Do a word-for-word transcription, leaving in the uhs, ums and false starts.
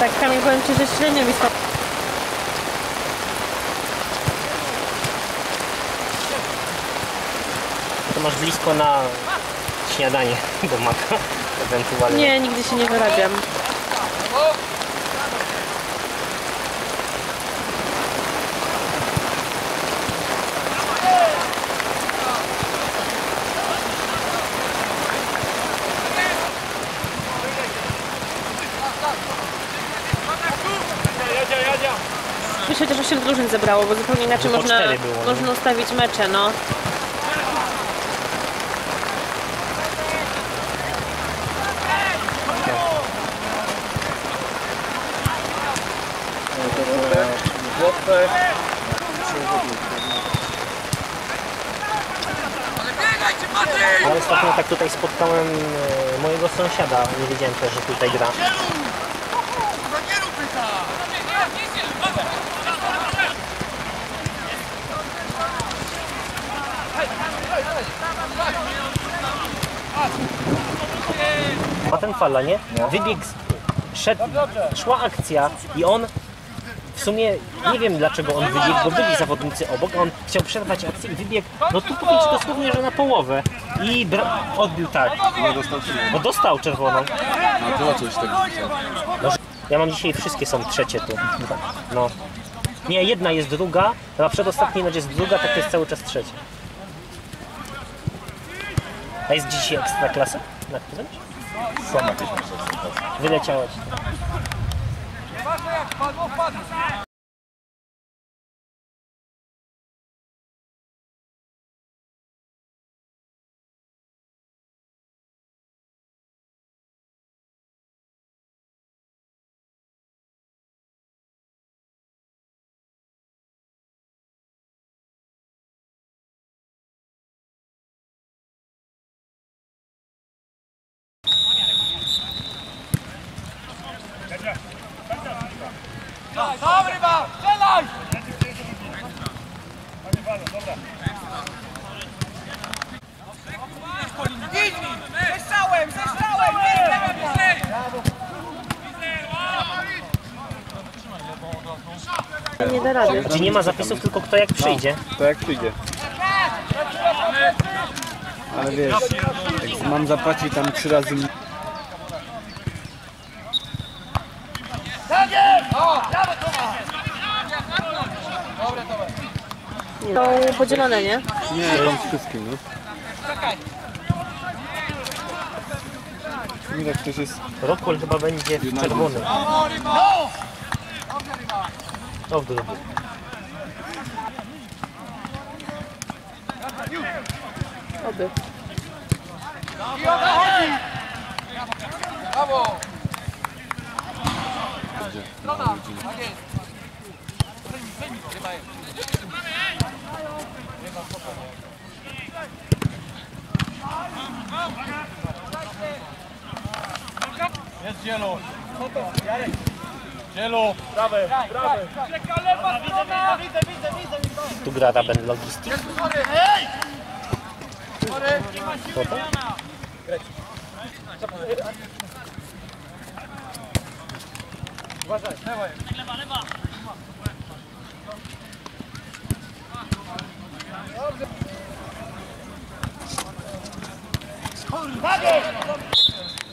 Tak, Kamil, powiem Ci, że średnio mi stąd. To masz blisko na śniadanie do maka, ewentualnie. Nie, nigdy się nie wyrabiam. Myślę, że osiem drużyn zebrało, bo zupełnie inaczej Po można, cztery było, można ustawić mecze, no. Ja ostatnio tak tutaj spotkałem e, mojego sąsiada, nie wiedziałem też, że tutaj gra. Ma ten fala, nie? Wybiegł, szedł, szła akcja i on w sumie, nie wiem dlaczego on wybiegł, bo byli zawodnicy obok, a on chciał przerwać akcję i wybiegł, no tu powiedzieć dosłownie, że na połowę i odbił tak. Nie dostał czerwoną. Bo dostał czerwoną. No to coś tak No, ja mam dzisiaj wszystkie są trzecie tu. No. Nie, jedna jest druga, a przedostatni mecz jest druga, tak to jest cały czas trzecia. A jest dzisiaj ekstra klasa? Na którymś? Są jakieś mistrzostwa. Wyleciała ci. Dobry ma! Strzelaj! Zeszczałem! Zeszczałem! Nie da rady. Gdzie nie ma zapisów, tylko kto jak przyjdzie. To jak przyjdzie. Ale wiesz, jak mam zapłacić tam trzy razy... Są podzielone, nie? Nie, tam z wszystkim, no. Mirek, ktoś jest... Rockwell chyba będzie w czerwonym. O, w drugi. Oby. Brawo! Jest Dzielu! Dzielu! Prawy! Prawy! Widzę, widzę, widzę! Tu gra Raben Logistik. Kto to? Uważaj, lewa jest. Lewa, lewa. Dobrze.